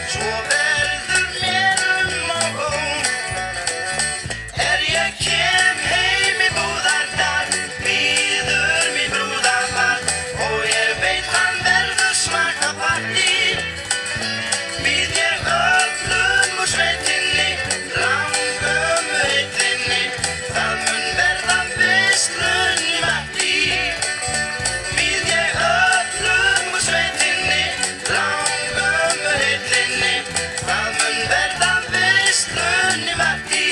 svo verður mér og ó. Ég kem heim í búðardal, bíður mín brúðarbarn og ég veit hann verður smaka partí. Býð ég öllum úr sveitinni, langömmu heitrinni, það mun verða veislun í matti. Býð ég öllum úr sveitinni, langömmu heitrinni, það mun verða veislun í matti.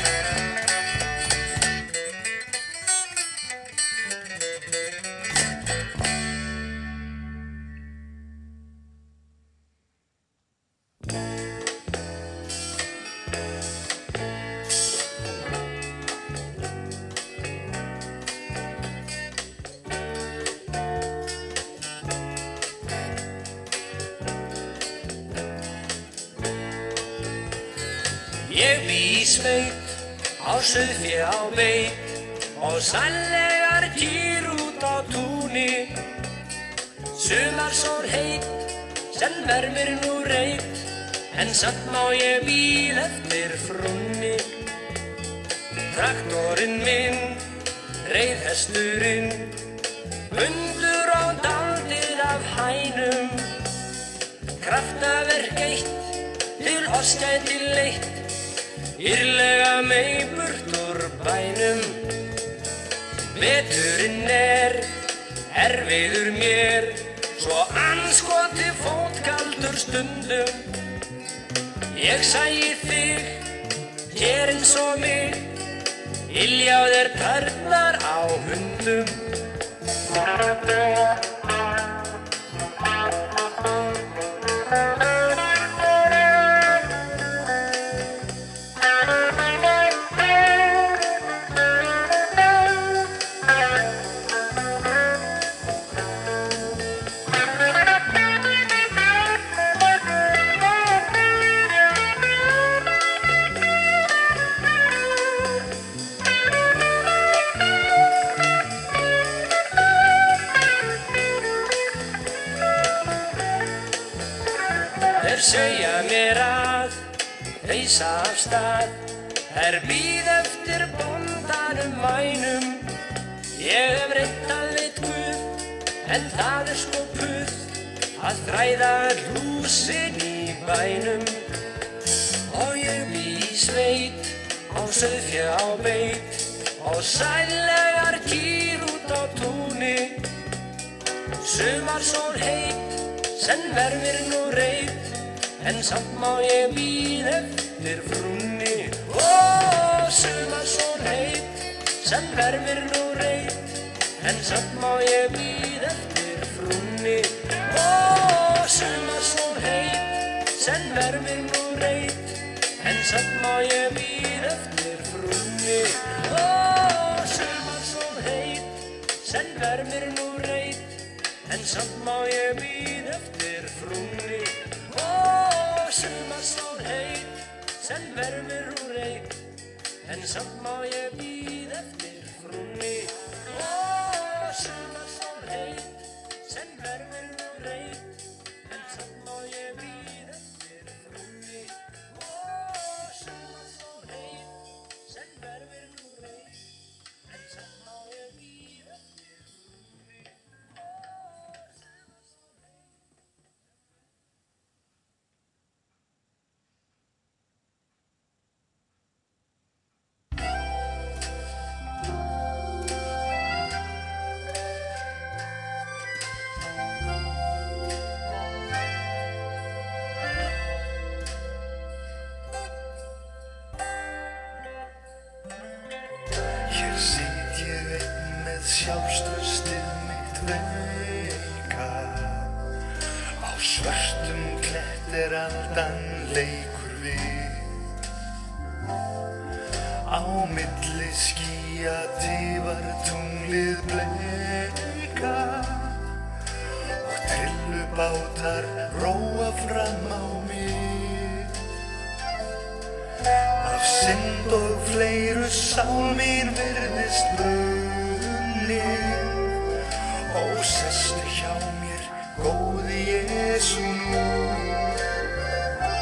Ég bý í sveit, á sauðfé á beit og sællegar kýr út á túni. Sumarsól heit, sem vermir nú reit, en samt má ég bíð eftir frúnni. Traktorinn minn, reiðhesturinn, hundur og daldið af hænum. Kraftaverk eitt, til oss gæti leitt, írlega mei burt úr bænum. Veturinn erfiður mér, svo andskoti fótkaldur stundum. Ég sæi þig, hér eins og mig, ilja á þér tærnar á hundum. Segja mér að reisa af stað, bíð eftir bóndanum vænum. Ég hef reynt að veit Guð, en það sko puð að þræða lúsin í bænum. Og ég bý í sveit, á sauðfé á beit og sællegar kýr út á túni. Sumarsól heit, sem vermir nú reit, en samt má ég bíð eftir frúnni. Ó, sumarsól heit, sem vermir nú reit, en samt má ég bíð eftir frúnni. Ó, sumarsól heit, sem vermir nú reit, en samt má ég bíð eftir frúnni. Ó, sumarsól heit, sem vermir nú reit, en samt má ég bíð eftir frúnni. Sumarsól heit, sem vermir nú reit, en samt má ég bíð eftir frúnni. Ó, sumarsól heit, sem vermir nú reit, en samt má ég bíð eftir frúnni. Ó, sumarsól heit, sem vermir nú reit, en samt má ég bíð eftir frúnni. Sjálfstraustið mitt veika, á svörtum klett aldan leikur við. Á milli skýja tifar tunglið bleika og trillubátar róa fram á mig. Af synd og fleiru sál mín virðist Ó, sestu hjá mér, góði Jesú nú.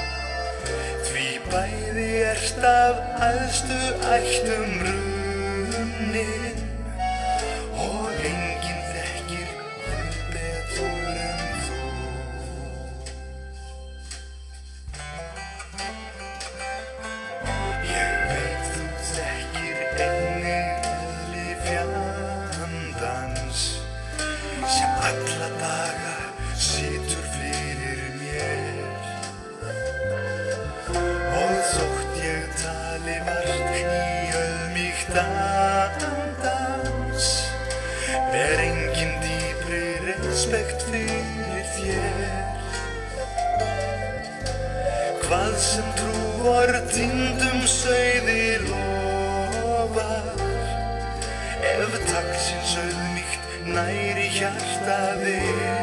bæði ert af æðstu ættum runnin og enginn þekkir Guð betur en þú. Ég veit þú þekkir einnig eðli fjandans sem alla daga situr fyrir mér. Og þótt ég tali vart í auðmýkt andans, ber enginn dýpri respekt fyrir þér. Hvað sem trúar týndum sauði lofar, ef taksins auðmýkt næri hjartaðir.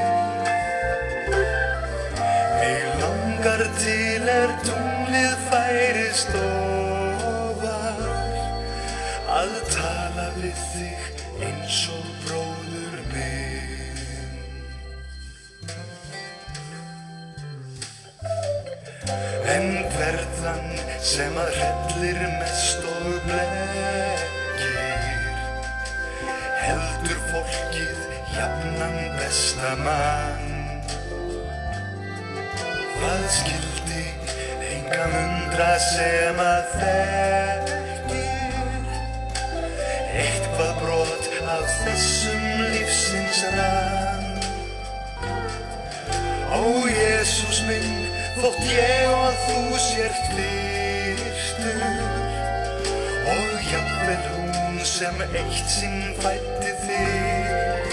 Mig langar til tunglið færist ofar, að tala við þig eins og bróður minn. En verðan sem að hrellir mest og blekkir, heldur fólkið jafnan besta mann. Hvað skildi engan undra sem að þekkir eitthvað brot af þessum lífsins rann. Ó Jesús minn, þótt ég og þú sért virtur, og jafnvel hún sem eitt sinn fæddi þig.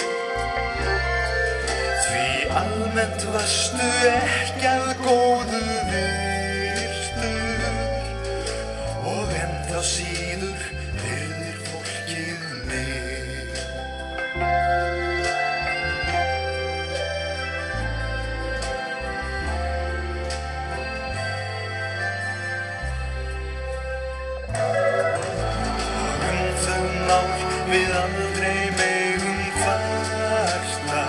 Því almennt varstu ekki að góðu virtur, og ennþá síður virðir fólkið mig. Og þau mál við aldrei megum kvarta,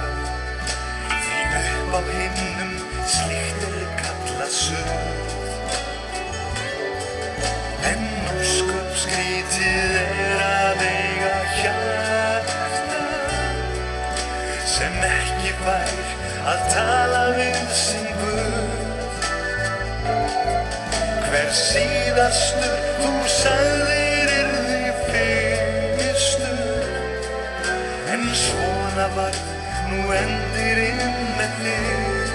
á himnum slíkt kallað suð. En ósköp skrítið að eiga hjarta sem ekki fær að tala við sinn Guð. Hver síðastur þú sagðir yrði fyrstur, en svona var nú endirinn með þig.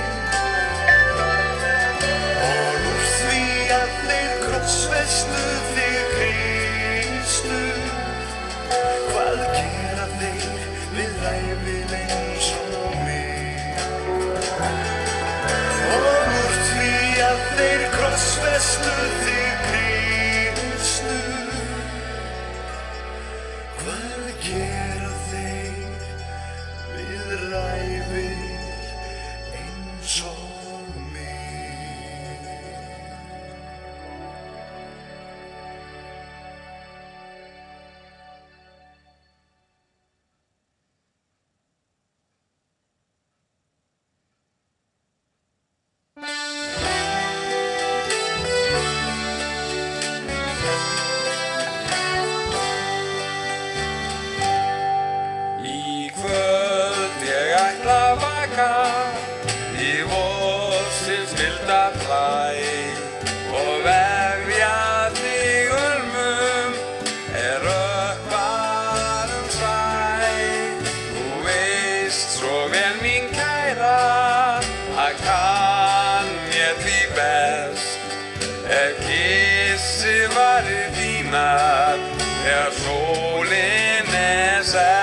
Og úr því að þeir krossfestu þig Kristur, hvað gera þeir við ævið eins og mig? Og úr því að þeir krossfestu þig Kristur, hvað gera þeir við ræfir eins og mig? Í vorsins milda blæ og vefja þig ulmum rökkvar sæ. Þú veist svo vel mín kæra að kann mér því best kissi varir þínar þegar sólin sest.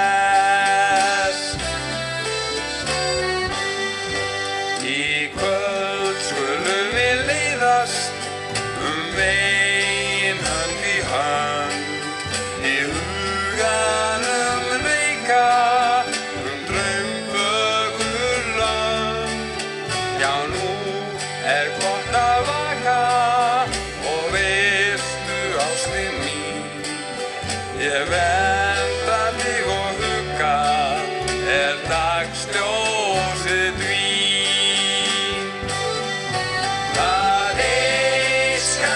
Veginn hönd í hönd, í huganum reika draumfögur lönd. Já, nú gott að vaka og veistu ástin mín, ég vernda þig og hugga dagsljósið dvín. Það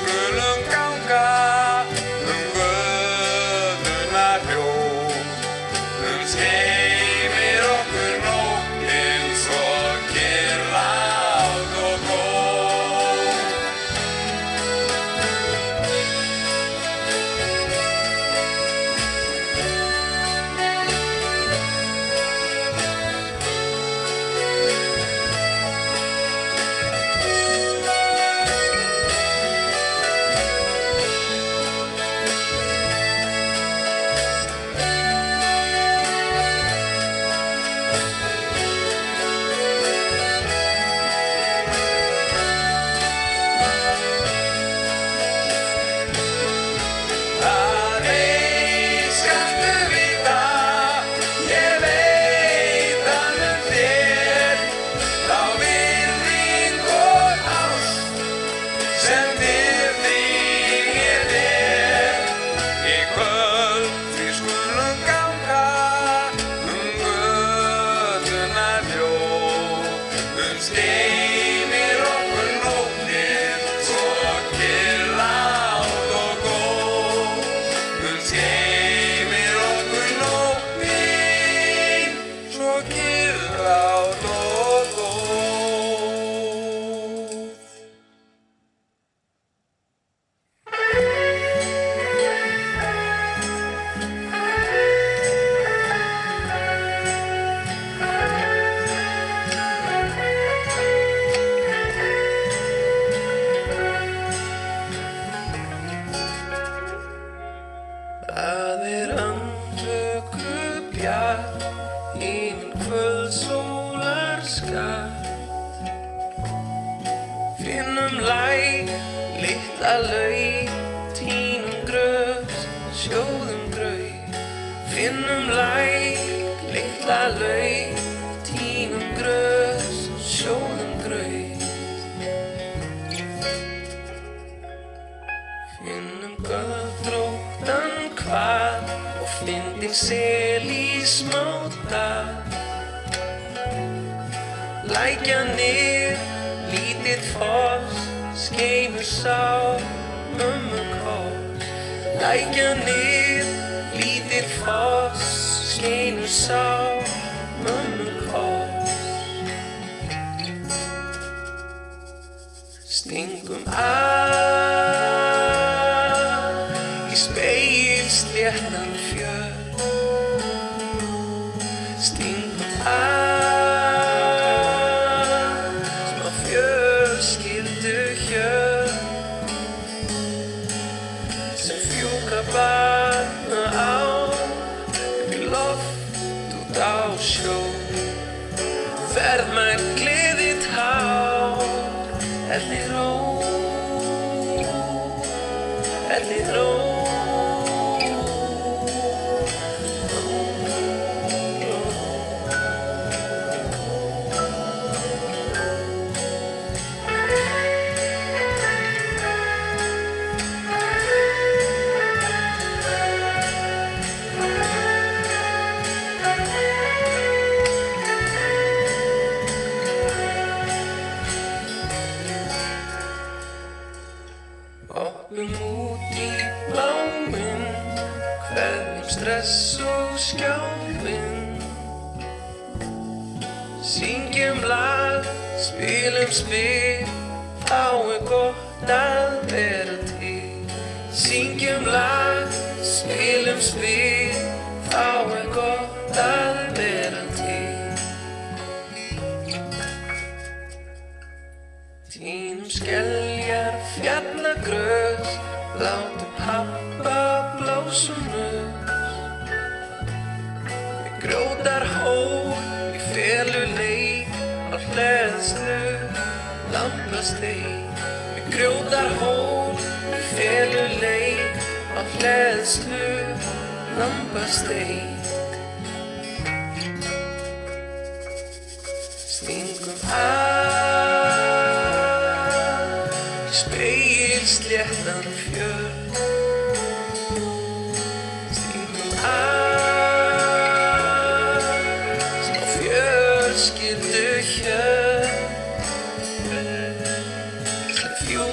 skulum ganga göturnar hljóð, skeymir okkur nóttin svo kyrrlát og góð.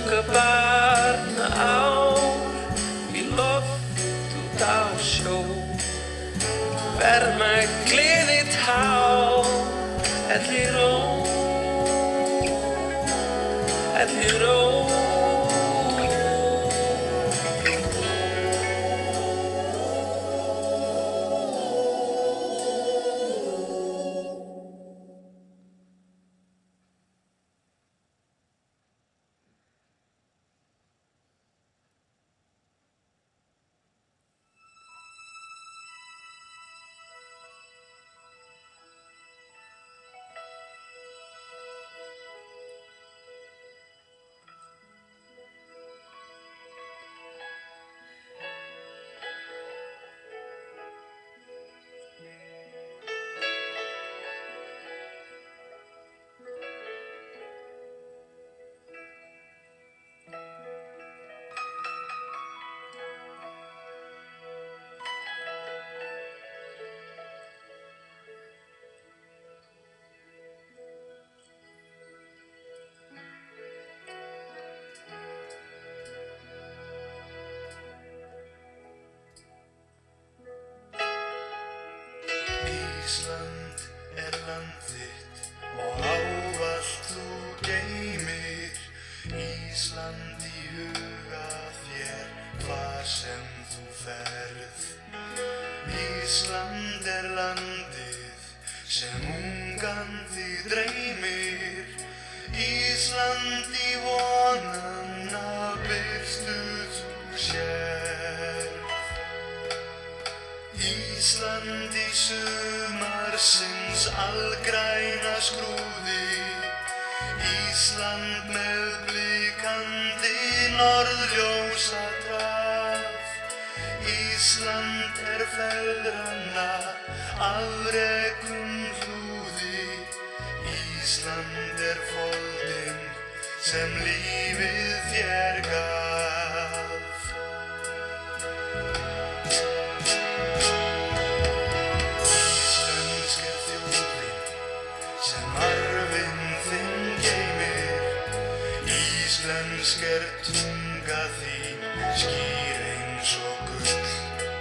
okkar barnaár í loft út á sjó. Verð með gleði tár, elli ró, elli ró. Ísland land þitt og ávallt þú geymir. Ísland í huga þér hvar sem þú ferð. Ísland landið sem ungan þig dreymir. Ísland í vonanna birtu þú sérð. Ísland í sumarsins algræna skrúði. Ísland með blikandi norðljósa draf. Ísland feðranna afrekum hlúði. Ísland foldinn sem lífið þér gaf. Íslensk tunga þín skýr eins og gull.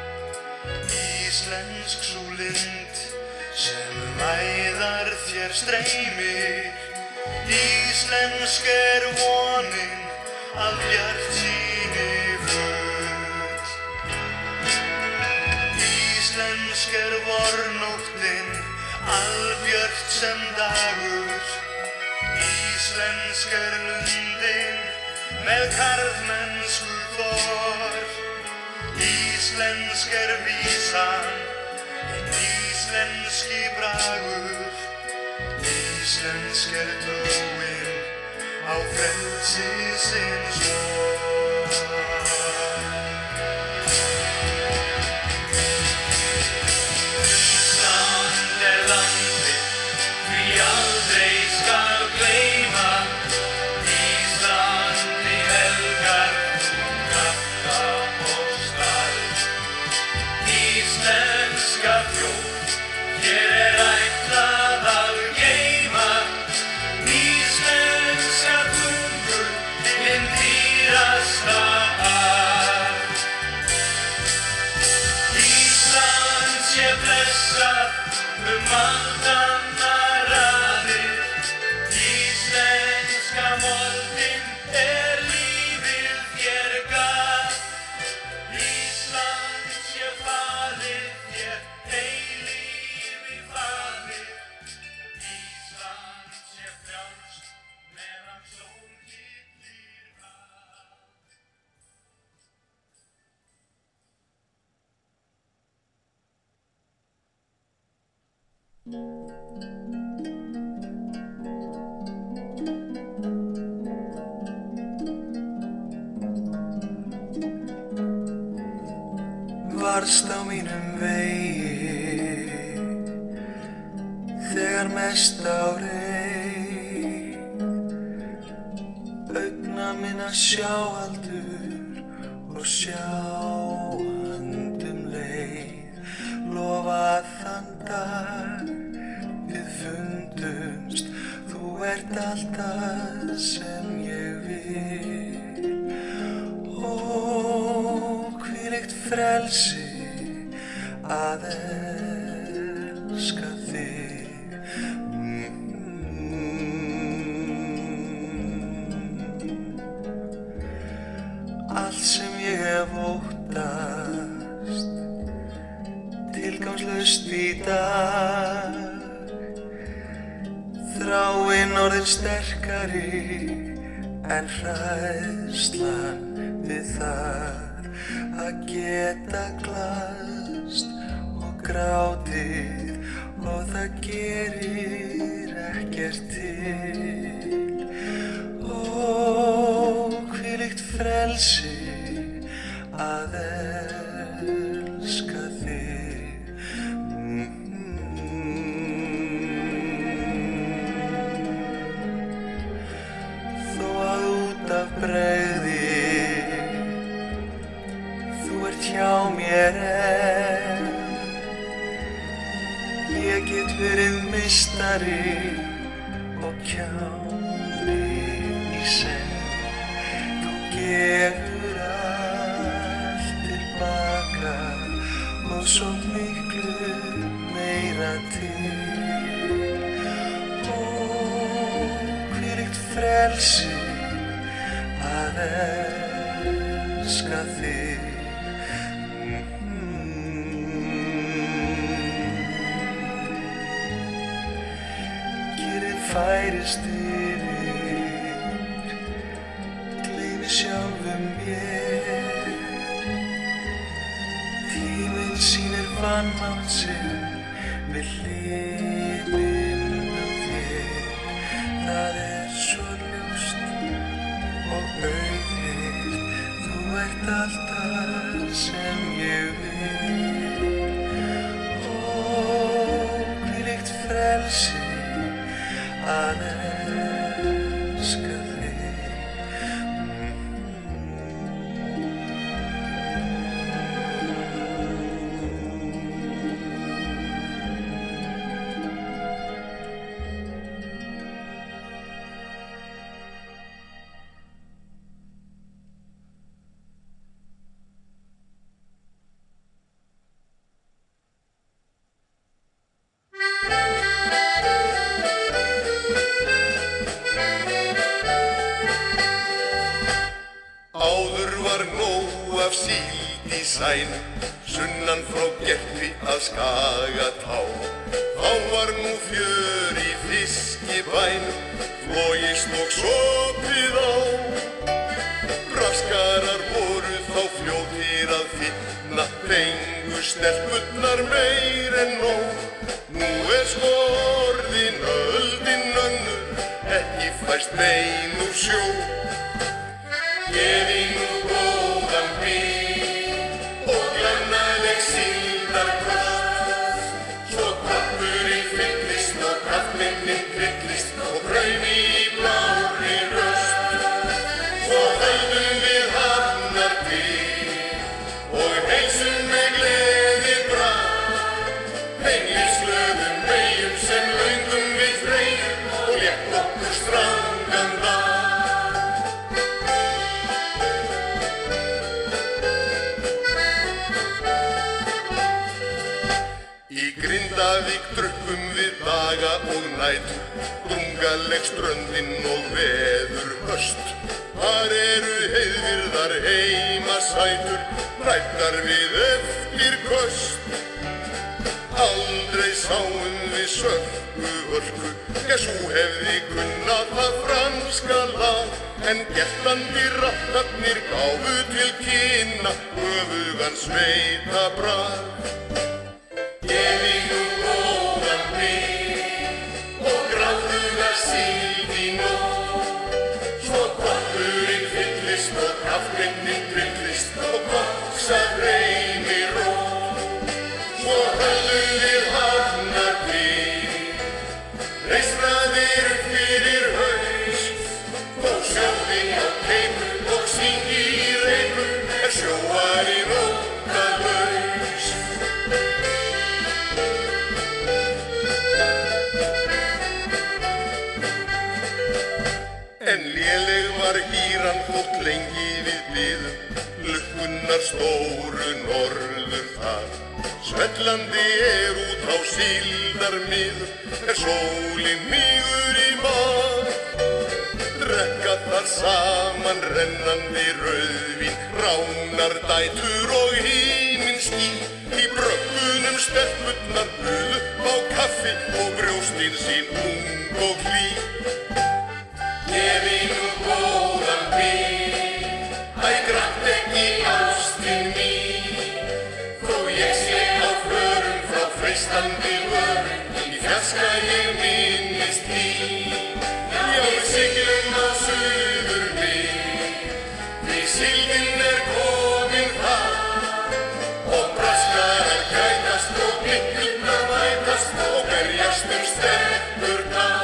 Íslensk sú lind sem æðar þér streymir. Íslensk vonin af bjartsýni full. Íslensk vornóttin albjört sem dagur. Íslensk lundin með karlmennsku þor. Íslensk vísan, íslenski bragur. Íslensk tóin á frelsisins vor. Ísland landið því aldrei skal gleyma. Íslandi helgar þú krafta og starf. Íslenska þjóð þér ætlað að geyma. Íslenska tungu hinn dýrasta arf. Ísland sé blessað aldanna raðir. Íslenska moldin lífið þér gaf. Ísland sé falið þér eilífi faðir. Ísland sé frjálst meðan sól hillir haf. Varst á mínum vegi þegar mest á reið. Augna minna sjáaldur og sjáandum leið. Lofa þann dag við fundumst, þú ert allt það sem ég vil. frelsi að elska þig. Allt sem ég hef óttast, tilgangslaust í dag, þráin orðin sterkari en hræðslan við það að geta glaðst og grátið og það gerir ekkert til. Ó, hvílíkt frelsi að elska þig. Þó að út af bregði þú ert hjá mér enn, ég get verið meistari og kjáni í senn. Þú gefur allt tilbaka og svo miklu meira til. Ó, hvílíkt frelsi að elska þig. Gerið færist yfir, gleymi sjálfum mér. Tíminn sýnir vanmátt sinn við hliðina á þér. Það svo ljóst og auðvitað, þú ert alltaf sem ég vil. Ó, hvílíkt frelsi að elska þig. Sænu, sunnan frá Gerpi að Skagatá. Þá var nú fjör í fiskibænum, flogist og sopið á. Braskarar voru þá fljótir að finna, fengu stelpurnar meir en nóg. Nú sko orðin öldin önnur, ekki fæst bein úr sjó. Gefi nú góðan bíl og glannaleg síldarköst, svo krabburinn fyllist og kraftminnin fyllist og brauð í blárri röst. Svo höldum við hafnar til og heilsum með gleði bragð, þeim lífsglöðum vegum sem löngum við freyjum og létt okkur strangan dag. Grindavík drukkum við daga og nætur, drungaleg ströndin og veður höst. Þar heiðvirðar heimasætur, hræddar við eftir köst. Aldrei sáum við sörku hörku, sú hefði kunnað það franska lag, en getlandi rattarnir gáfu til kynna öfugan sveitabrag. Gefi nú góðan bíl og gráðuga síld í nótt, svo koppurinn fyllist og kraftminnin tryllist og koksað reymi rót. Svo höldum við hafnar til, reisraðir fyrir haus, þó sjóði á keipu og syngi í reipu, sjóarinn óttalaus. En léleg var hýran þótt lengi lengi við biðum, lukkunnar stóru norður þar. Svellandi út á síldarmiðum, sólin mígur í mar. Drekka þar saman rennandi rauðvín, ránar dætur og himinn ský. Í bröggunum stelpurnar buðu á kaffi og brjóstin sín ung og hlý. Ég vil nú góðan vin, æ grannt ekki ástin mín. Þó ég sé á förum frá freistandi vörum, í fjarska ég minnist þín. Já, við siglum á suðurmið, því síldin komin þar. Og braskarar gætast og blikkurnar mætast og berjast stelpurnar.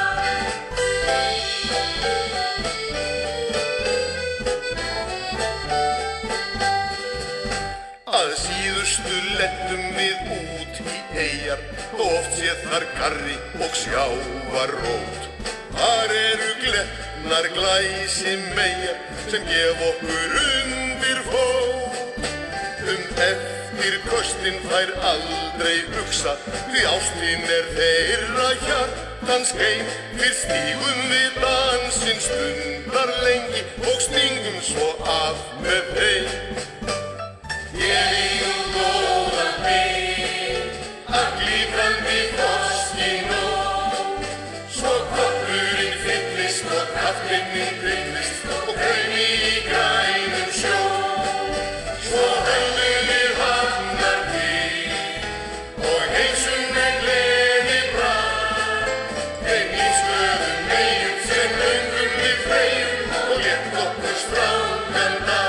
Að síðustu lettum við út í eyjar, og oft séð þar garri og sjávarrót. Þar eru glettnar glæsimeyjar sem gef okkur undir fót. Eftir köstin þær aldrei hugsa, því ástin þeirra hjartans heim. Við stígum við dansinn stundar lengi og stingum svo af með þeim. Ég vil góðan vin, að glífrandi þorski nóg. Svo koppurinn fyllist og kafflinnin fyllist og kraumi í grænum sjó. Svo höldum við hafnar til og heilsum með gleði bragð. Þeim lífsglöðum meyjum sem löngum við freyjum og létt okkur strangan dag.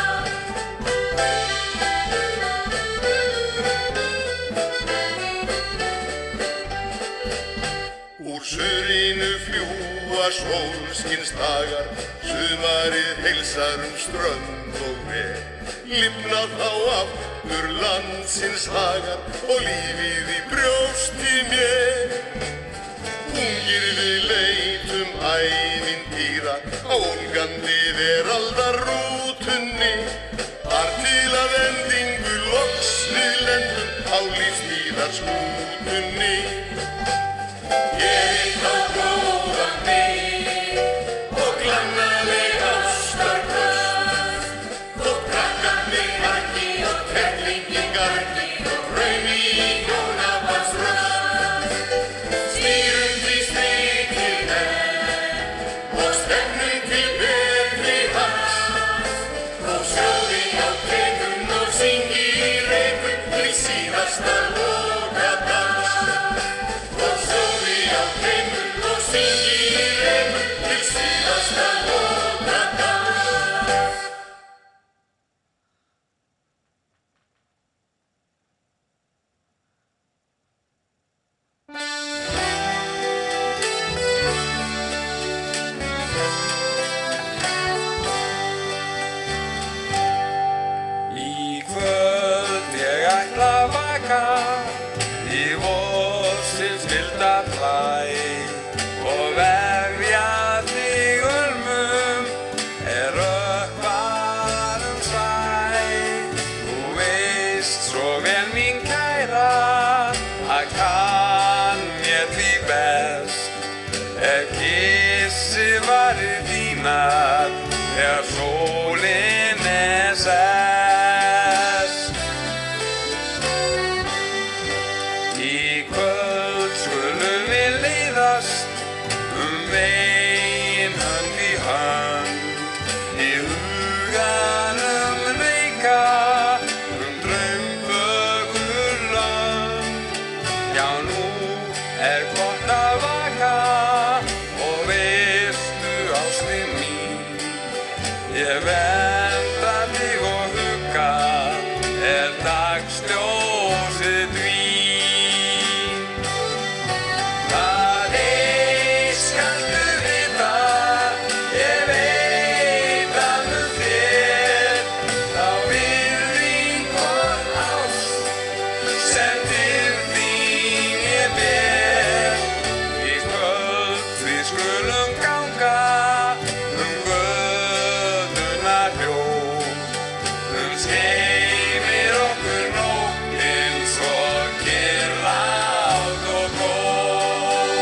Úr surinu fljúa sólskinsdagar, sumarið heilsar strönd og veg. Lifna þá aftur landsins hagar og lífið í brjósti mér. Ungir við leitum ævintýra á ólgandi veraldarrútunni. Þar til að endingu loks við lendum á lífsmíðarskútunni. Ég vil þá góðan vin og glannaleg ástarköst. Þótt krakkarnir harki og kerlingin gargi og kraumi í hjónabandsröst. Stýrum því strikið og stefnum til betri hags. Þó sjóði á tekun og syngi í reykun til síðasta lokadags. Þó sjóði á tekun og syngi í reykun til síðasta lokadags. Í kvöld ég ætla að vaka í vorsins milda blæ og vefja þig örmum rökkvar svæ. Þú veist svo vel mín kæra að kann mér því best kissi varir þínar þegar sólin sest. Í kvöld skulum við leiðast veginn hönd í hönd. Í huganum reika draumfögur lönd. Já, nú gott að vaka og veistu ástin mín. Ég venda þig og hugga dagsljósið dvín. Það skaltu vita, ég veit að þér þá virðing og ást sem til þín ég ber. Í kvöld við skulum ganga götuna götuna hljóð, skeimir okkur nóttin svo kyrrlát og góð.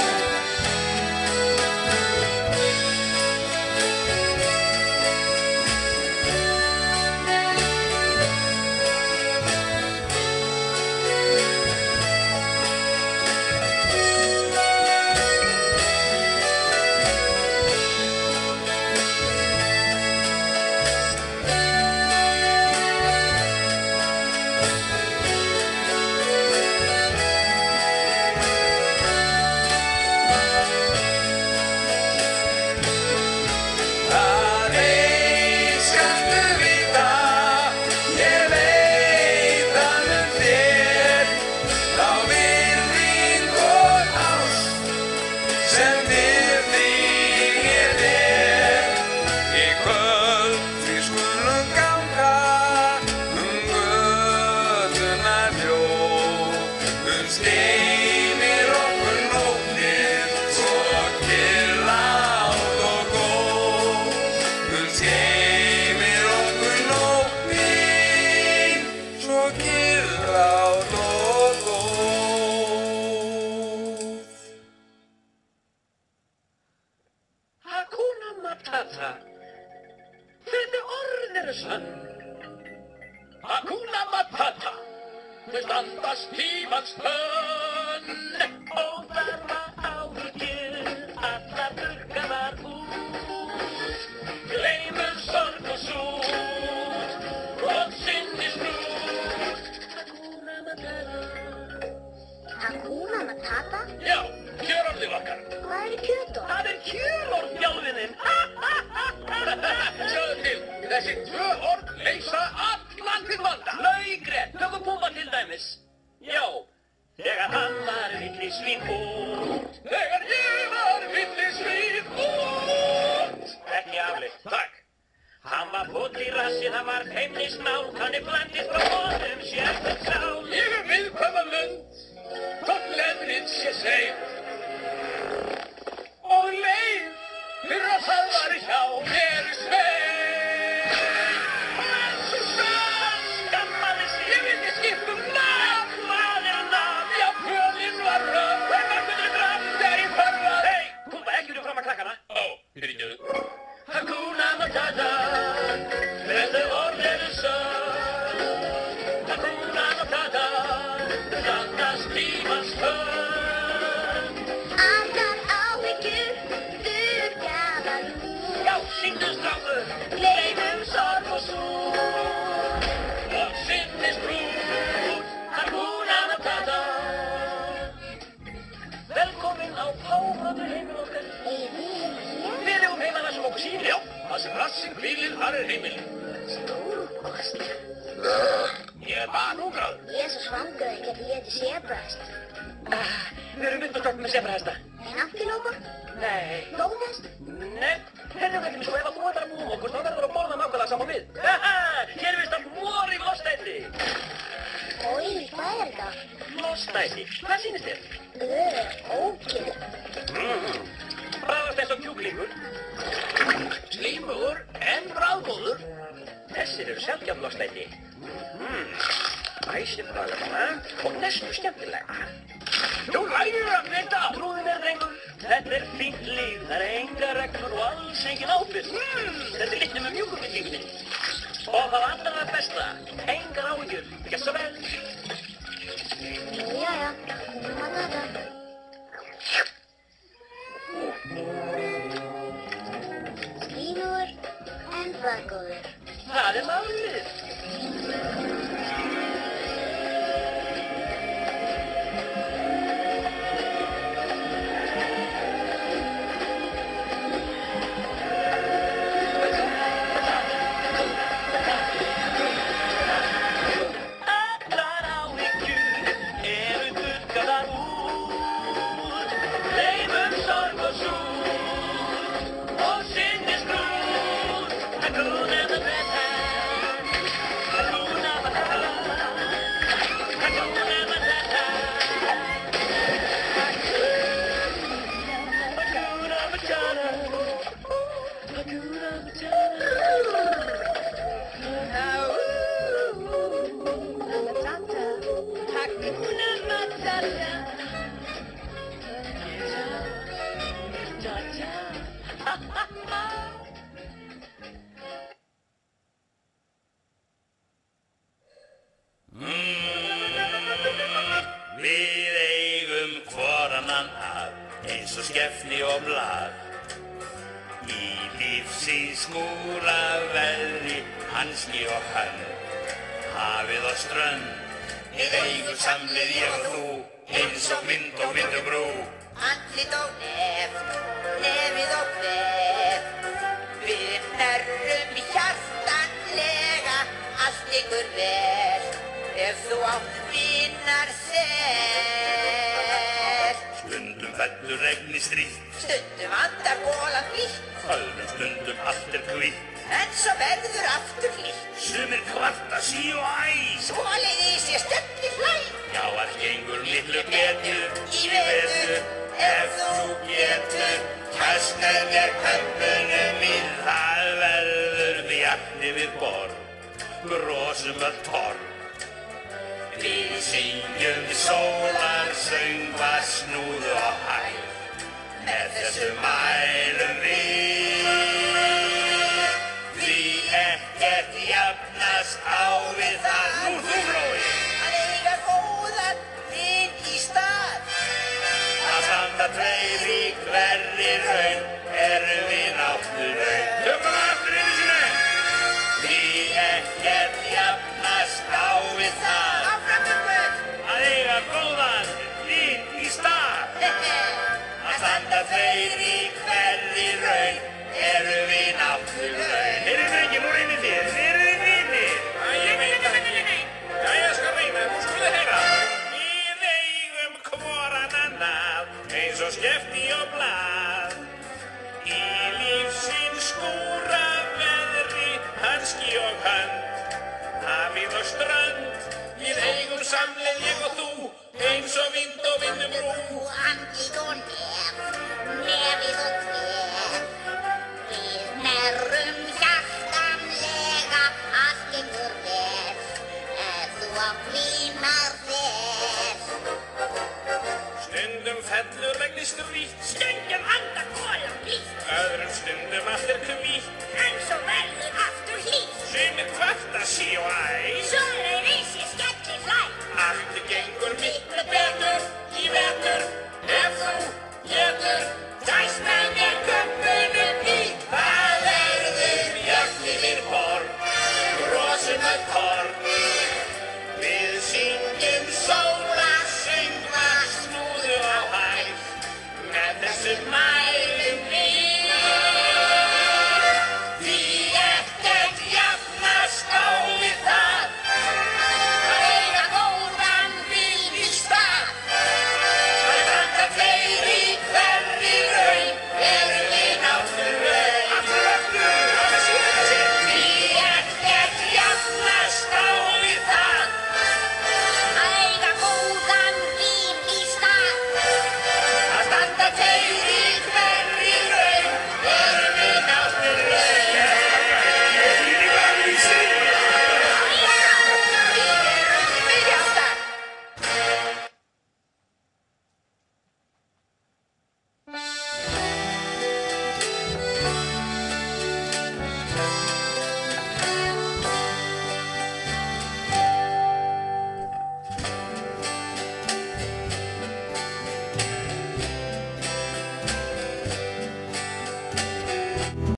eins og skefni og blað. Í lífsins múraveðri, hanski og hann, hafið og strönd, við eigum samleið ég og þú, eins og vind og vindubrú. Andlit og nefið og vef, við nærrum hjartanlega, allt ykkur vel, ef þú átt vinar sel. Stundum fellur regni strítt, Stundum vandar golan hlýtt, öðrum stundum allt hvítt. en svo verður aftur hlýtt. Sumir kvarta sí og æ, Svoleiðis ég stefni hlæ, já allt gengur litlu betur í vetur, ef þú getur. Kast með mér kömpunum í það verður bjarni við borð, brosum öll torg. Við syngjum sólar söngva snúðu og hæð, með þessu mælum við. Því ekkert jafnast á við það. Nú þú Flói! að eiga góðan vin í stað. Að standa tveir í hverri raun, erum við náttu raun. Tökum það aftur einu sinni! Því ekkert jafnast á við það. Áfram mömmu! Að eiga góðan vin í stað. Að standa tveir í hverri raun, erum við náttu raun. Heyrðu drengir, nú reynið þér, eruð þið vinir? Ég veit það ekki. Jæja, skal reyna, nú skuluð heyra. Við eigum hvoran annað, eins og skefti og blað. Í lífsins skúraveðri, hanski og hönd, hafið og strönd, við eigum samleið ég og þú, eins og vind og vindubrú. Andlit og nefið og